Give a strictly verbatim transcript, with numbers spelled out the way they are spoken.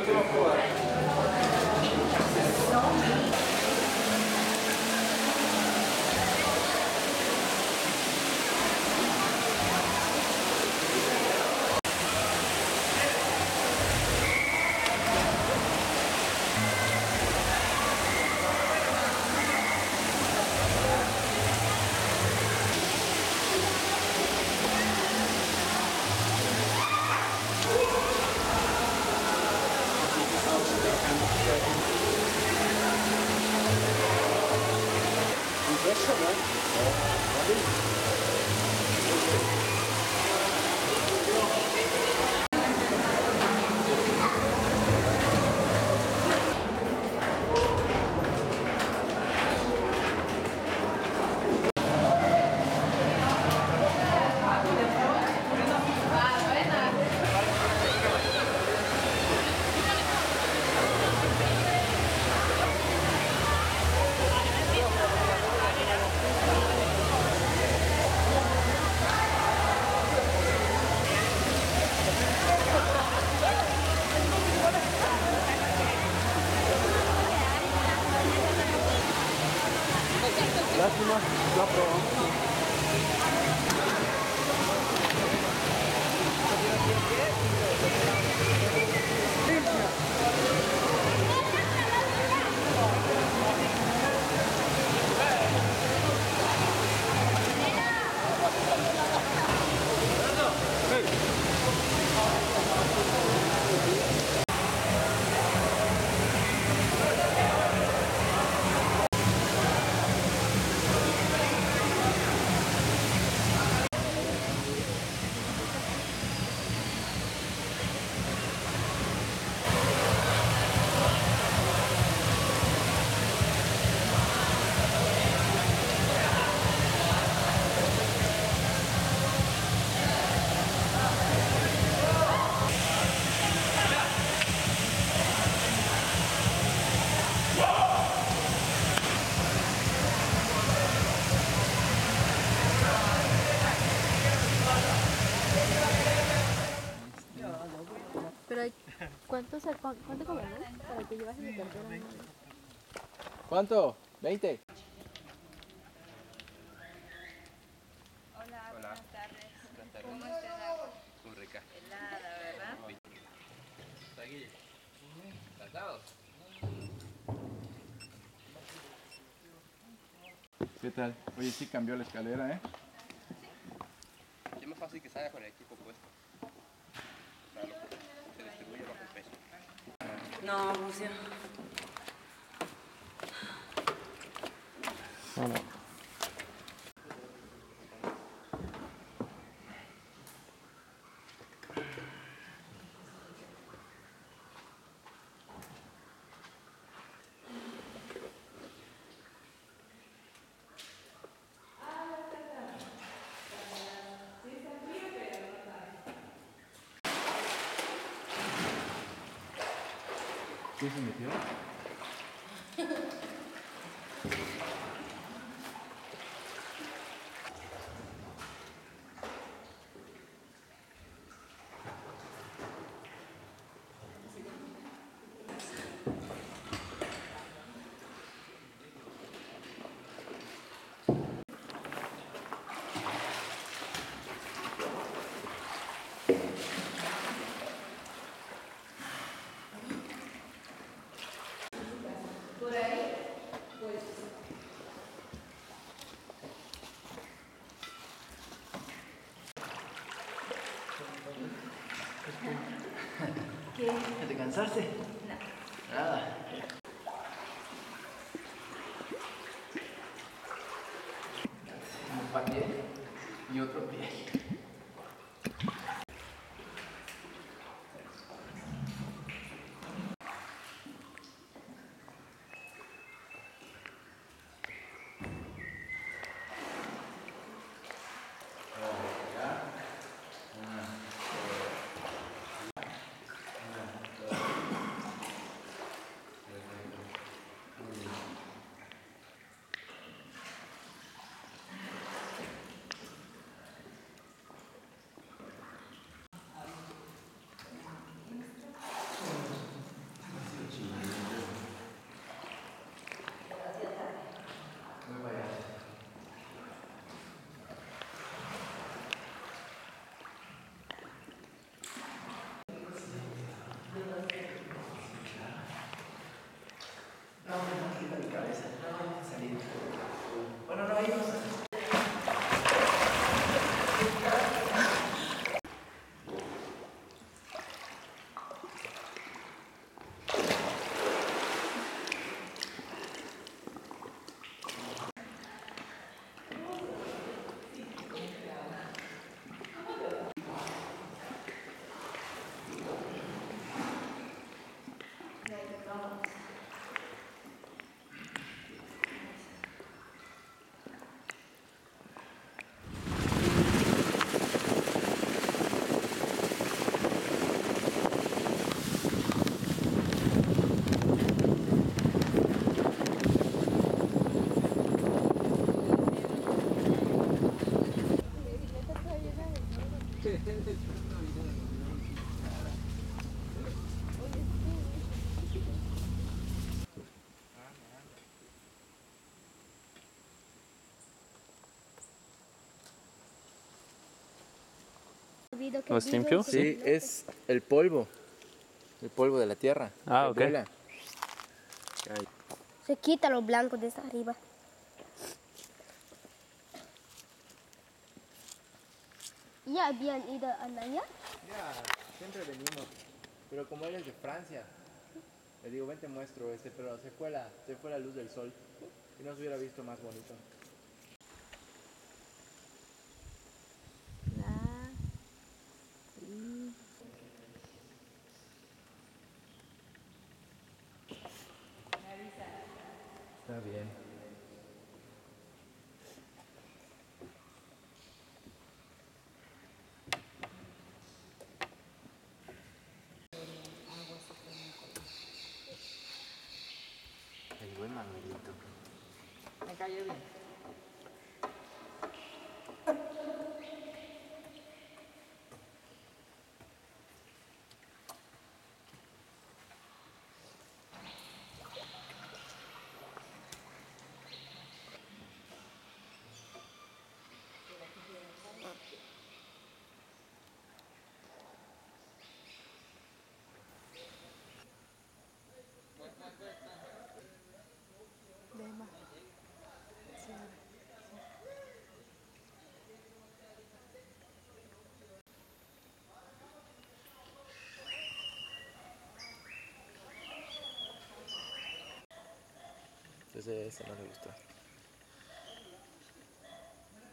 Lástima, la probamos. Pero hay, ¿cuánto, se, ¿cuánto cobramos para que llevas mi cartera? ¿Cuánto? ¿veinte? Hola, buenas tardes. ¿Cómo estás? Muy rica. Helada, ¿verdad? ¿Está aquí? ¿Encantados? ¿Qué tal? Oye, sí cambió la escalera, ¿eh? Es más fácil que salga con el equipo puesto. O sea, lo que se distribuye bajo el peso. No, Lucio. Hola. ¿Qué se metió? Por ahí, pues. ¿Qué? ¿De cansarse? No. Nada. Un pie y otro pie. ¿Los limpio? Sí, es el polvo. El polvo de la tierra. Ah, que ok. vuela. Se quita lo blanco de esta arriba. ¿Ya habían ido a Naya? Ya, siempre venimos. Pero como él es de Francia, le digo, ven te muestro este, pero se fue la, se fue la luz del sol. Y no se hubiera visto más bonito. Ah. Está bien. El buen Manuelito. Me cayó bien. Entonces ese no le gustó.